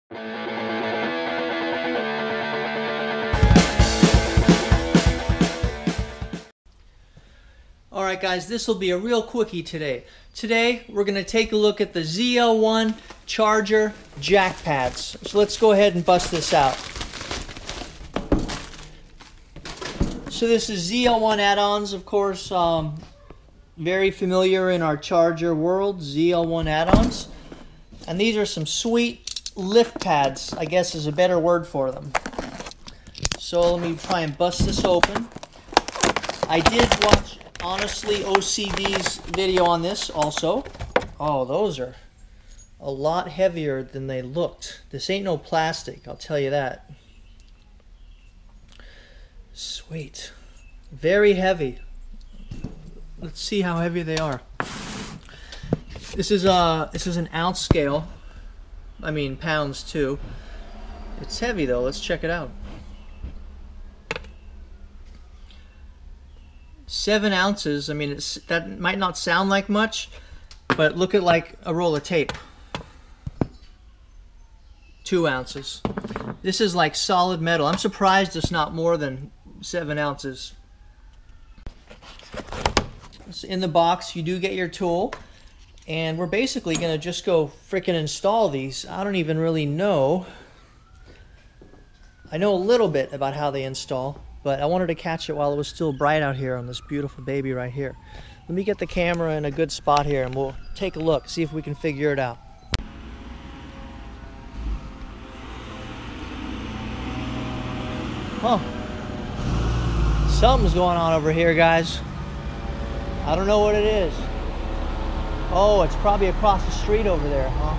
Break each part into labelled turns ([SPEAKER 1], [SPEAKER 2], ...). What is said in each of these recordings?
[SPEAKER 1] Alright guys, this will be a real quickie today. Today we're going to take a look at the ZL1 Charger jack pads. So let's go ahead and bust this out. So this is ZL1 add-ons, of course, very familiar in our Charger world, ZL1 add-ons. And these are some sweet lift pads, I guess is a better word for them. So let me try and bust this open. I did watch, honestly, OCD's video on this also. Oh, those are a lot heavier than they looked. This ain't no plastic, I'll tell you that. Sweet. Very heavy. Let's see how heavy they are. This is an ounce scale. I mean pounds too. It's heavy though. Let's check it out. 7 ounces. I mean, that might not sound like much, but look at like a roll of tape. 2 ounces. This is like solid metal. I'm surprised it's not more than 7 ounces. So in the box, you do get your tool, and we're basically going to just go frickin' install these. I don't even really know. I know a little bit about how they install, but I wanted to catch it while it was still bright out here on this beautiful baby right here. Let me get the camera in a good spot here and we'll take a look, see if we can figure it out. Huh. Something's going on over here, guys. I don't know what it is. Oh, it's probably across the street over there, huh?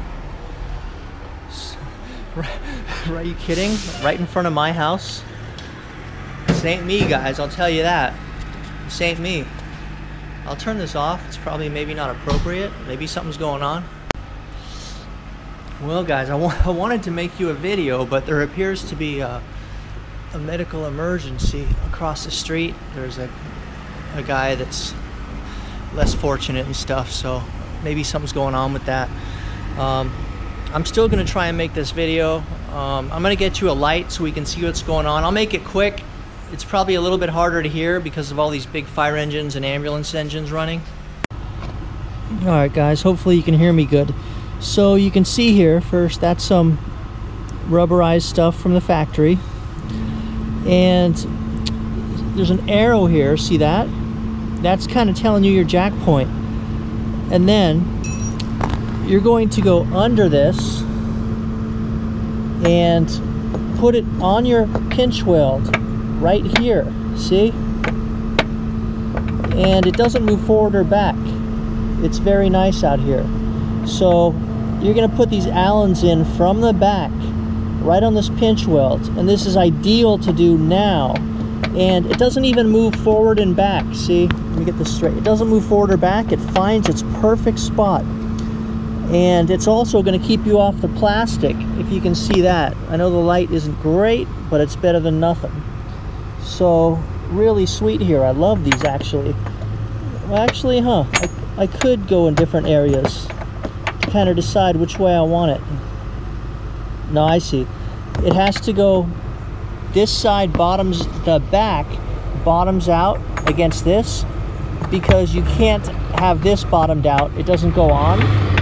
[SPEAKER 1] Are you kidding? Right in front of my house? This ain't me, guys, I'll tell you that. This ain't me. I'll turn this off. It's probably maybe not appropriate. Maybe something's going on. Well, guys, I wanted to make you a video, but there appears to be a medical emergency across the street. There's a guy that's less fortunate and stuff, so maybe something's going on with that. I'm still going to try and make this video. I'm going to get you a light so we can see what's going on. I'll make it quick. It's probably a little bit harder to hear because of all these big fire engines and ambulance engines running. Alright guys, hopefully you can hear me good. So you can see here, first, that's some rubberized stuff from the factory. And there's an arrow here, see that? That's kind of telling you your jack point. And then you're going to go under this and put it on your pinch weld right here, see? And it doesn't move forward or back. It's very nice out here. So you're going to put these Allens in from the back right on this pinch weld, and this is ideal to do now. And it doesn't even move forward and back, see? Let me get this straight. It doesn't move forward or back. It finds its perfect spot. And it's also going to keep you off the plastic, if you can see that. I know the light isn't great, but it's better than nothing. So, really sweet here. I love these, actually. Well, actually, I could go in different areas to kind of decide which way I want it. No, I see. It has to go, this side bottoms, the back bottoms out against this, because you can't have this bottomed out. It doesn't go on.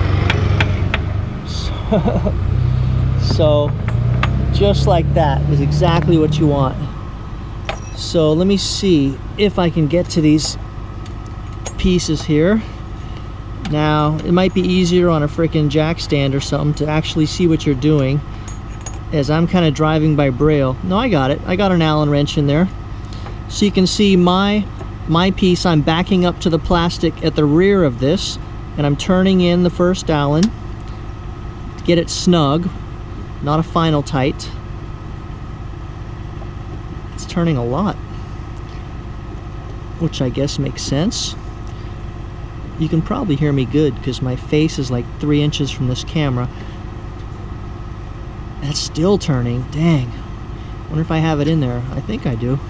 [SPEAKER 1] So just like that is exactly what you want. So let me see if I can get to these pieces here. Now it might be easier on a freaking jack stand or something to actually see what you're doing, as I'm kind of driving by braille. No, I got it. I got an Allen wrench in there. So you can see my piece, I'm backing up to the plastic at the rear of this, and I'm turning in the first Allen to get it snug, not a final tight. It's turning a lot, which I guess makes sense. You can probably hear me good because my face is like 3 inches from this camera. That's still turning. Dang. Wonder if I have it in there. I think I do.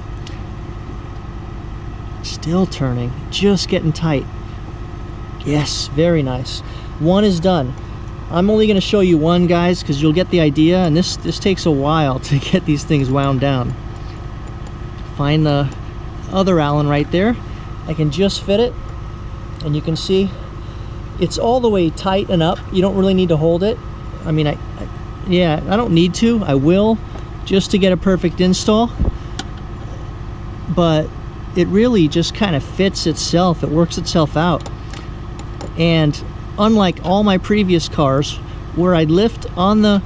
[SPEAKER 1] Still turning. Just getting tight. Yes, very nice. One is done. I'm only going to show you one, guys, because you'll get the idea, and this takes a while to get these things wound down. Find the other Allen right there. I can just fit it, and you can see it's all the way tight and up. You don't really need to hold it. I mean, yeah, I don't need to. I will, just to get a perfect install. But it really just kind of fits itself. It works itself out. And unlike all my previous cars, where I'd lift on the,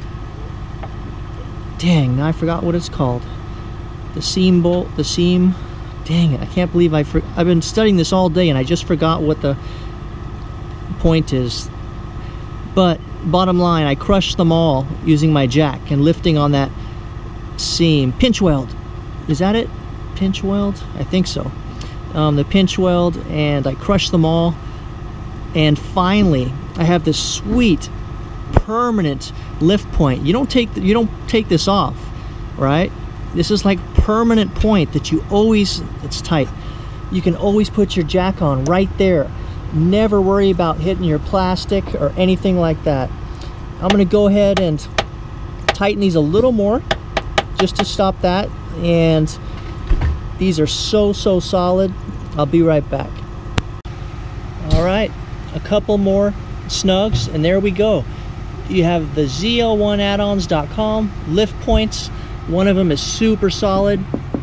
[SPEAKER 1] dang, now I forgot what it's called. The seam bolt, the seam, dang it, I can't believe I've been studying this all day and I just forgot what the point is. But bottom line, I crushed them all using my jack and lifting on that seam. Pinch weld, is that it? Pinch weld? I think so. The pinch weld, and I crushed them all. And finally, I have this sweet permanent lift point. You don't take this off, right? This is like permanent point that you always, it's tight. You can always put your jack on right there. Never worry about hitting your plastic or anything like that. I'm gonna go ahead and tighten these a little more just to stop that. And these are so solid. I'll be right back. All right, a couple more snugs, and there we go. You have the ZL1addons.com lift points. One of them is super solid,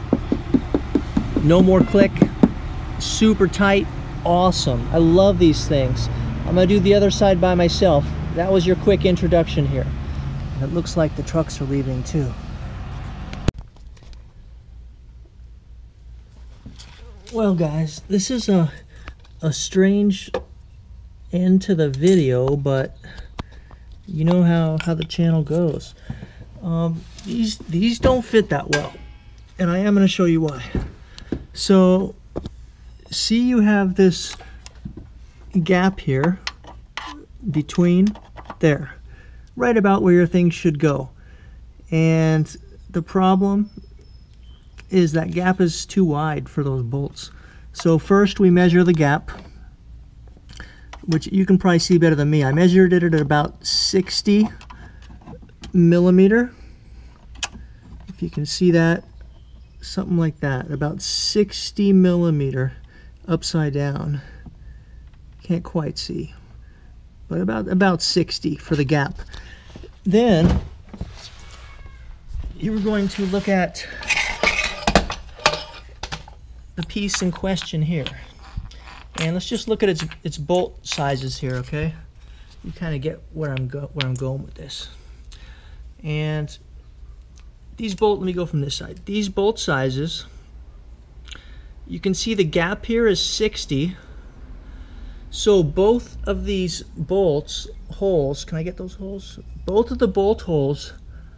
[SPEAKER 1] no more click, super tight, awesome. I love these things. I'm gonna do the other side by myself. That was your quick introduction here. And it looks like the trucks are leaving too. Well, guys, this is a strange end to the video, but you know how the channel goes. These don't fit that well, and I am going to show you why. So, see, you have this gap here between there, right about where your thing should go, and the problem is that gap is too wide for those bolts. So first we measure the gap, which you can probably see better than me. I measured it at about 60 millimeter. If you can see that, something like that, about 60 millimeter upside down. Can't quite see, but about 60 for the gap. Then you're going to look at the piece in question here, and let's just look at its bolt sizes here, okay? You kind of get where I'm going with this. And these let me go from this side. These bolt sizes, you can see the gap here is 60. So both of these bolts holes, can I get those holes? Both of the bolt holes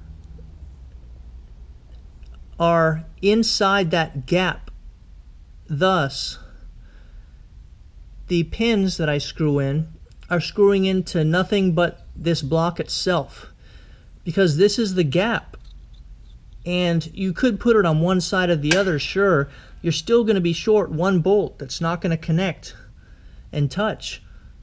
[SPEAKER 1] are inside that gap. Thus, the pins that I screw in are screwing into nothing but this block itself, because this is the gap. And you could put it on one side or the other, sure. You're still going to be short one bolt that's not going to connect and touch.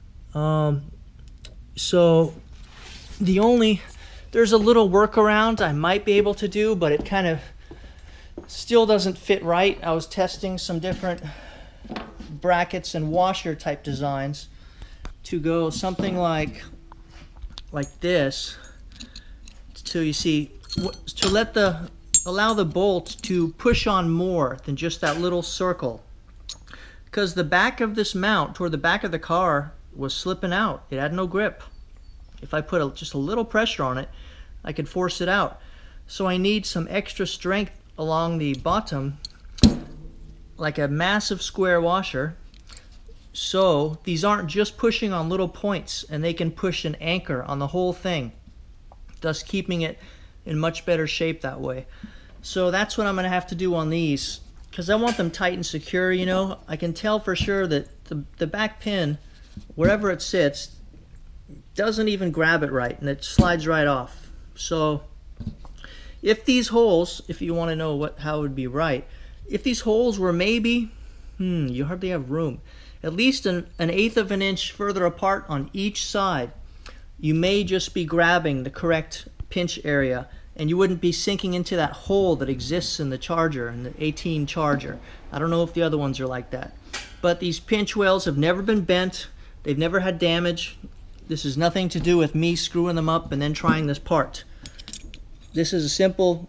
[SPEAKER 1] So there's a little workaround I might be able to do, but it kind of still doesn't fit right. I was testing some different brackets and washer type designs to go something like this, so you see, to allow the bolt to push on more than just that little circle, because the back of this mount toward the back of the car was slipping out. It had no grip. If I put just a little pressure on it, I could force it out. So I need some extra strength along the bottom, like a massive square washer, so these aren't just pushing on little points, and they can push an anchor on the whole thing, thus keeping it in much better shape that way. So that's what I'm going to have to do on these, because I want them tight and secure. You know, I can tell for sure that the back pin, wherever it sits, doesn't even grab it right, and it slides right off. So if these holes, if you want to know how it would be right, if these holes were maybe, you hardly have room, at least an eighth of an inch further apart on each side, you may just be grabbing the correct pinch area, and you wouldn't be sinking into that hole that exists in the Charger, in the 18 Charger. I don't know if the other ones are like that. But these pinch welds have never been bent. They've never had damage. This has nothing to do with me screwing them up and then trying this part. This is a simple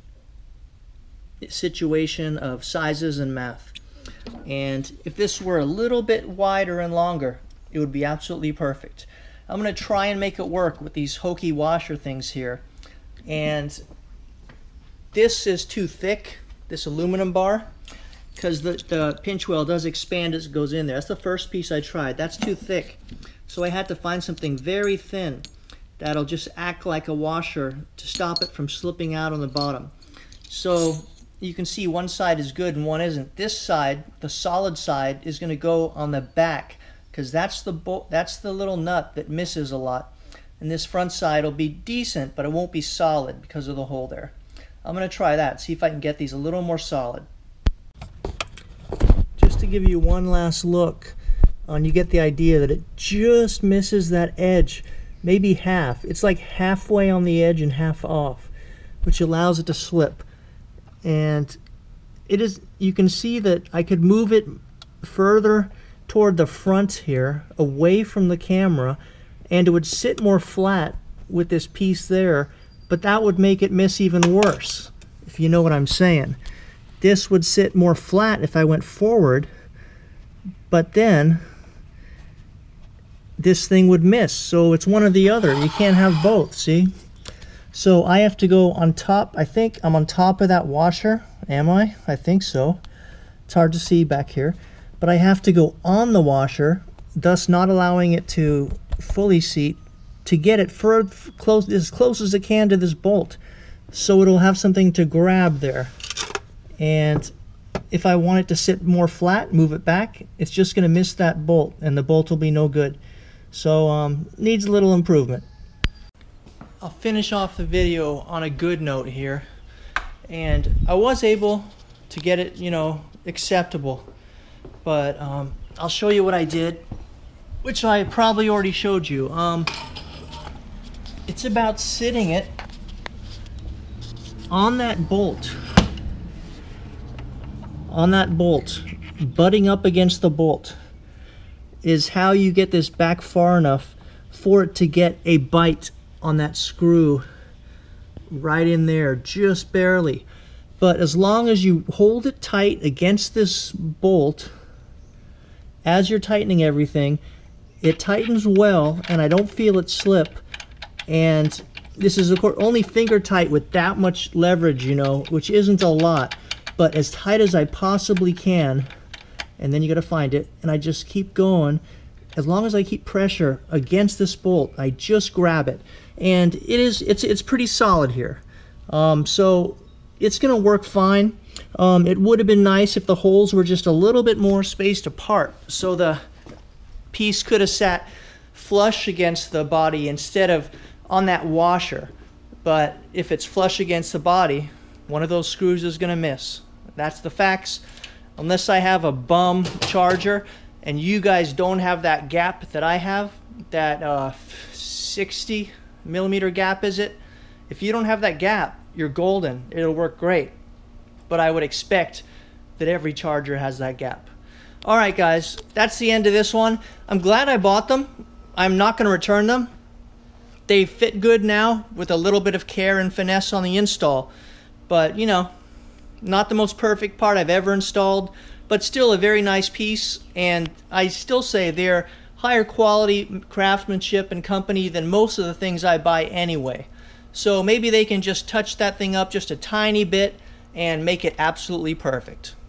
[SPEAKER 1] situation of sizes and math. And if this were a little bit wider and longer, it would be absolutely perfect. I'm going to try and make it work with these hokey washer things here. And this is too thick, this aluminum bar, because the pinch weld does expand as it goes in there. That's the first piece I tried. That's too thick. So I had to find something very thin that'll just act like a washer to stop it from slipping out on the bottom. So you can see one side is good and one isn't. This side, the solid side, is going to go on the back, because that's the little nut that misses a lot. And this front side will be decent, but it won't be solid because of the hole there. I'm going to try that, see if I can get these a little more solid. Just to give you one last look, you get the idea that it just misses that edge, maybe half. It's like halfway on the edge and half off, which allows it to slip. And it is, you can see that I could move it further toward the front here, away from the camera, and it would sit more flat with this piece there, but that would make it miss even worse, if you know what I'm saying. This would sit more flat if I went forward, but then this thing would miss. So it's one or the other. You can't have both, see? So I have to go on top. I think I'm on top of that washer. Am I? I think so. It's hard to see back here. But I have to go on the washer, thus not allowing it to fully seat, to get it as close as it can to this bolt, so it'll have something to grab there. And if I want it to sit more flat, move it back, it's just going to miss that bolt, and the bolt will be no good. So needs a little improvement. I'll finish off the video on a good note here, and I was able to get it, you know, acceptable, but I'll show you what I did, which I probably already showed you. It's about sitting it on that bolt, butting up against the bolt is how you get this back far enough for it to get a bite on that screw right in there, just barely. But as long as you hold it tight against this bolt as you're tightening everything, it tightens well, and I don't feel it slip. And this is, of course, only finger tight with that much leverage, you know, which isn't a lot, but as tight as I possibly can. And then you got to find it, and I just keep going. As long as I keep pressure against this bolt, I just grab it, and it's pretty solid here. So it's gonna work fine. It would have been nice if the holes were just a little bit more spaced apart, so the piece could have sat flush against the body instead of on that washer. But if it's flush against the body, one of those screws is gonna miss. That's the facts. Unless I have a bum Charger and you guys don't have that gap that I have, that 60 millimeter gap is it? If you don't have that gap, you're golden. It'll work great. But I would expect that every Charger has that gap. Alright guys, that's the end of this one. I'm glad I bought them. I'm not going to return them. They fit good now with a little bit of care and finesse on the install. But, you know, not the most perfect part I've ever installed, but still a very nice piece, and I still say they're higher quality craftsmanship and company than most of the things I buy anyway. So maybe they can just touch that thing up just a tiny bit and make it absolutely perfect.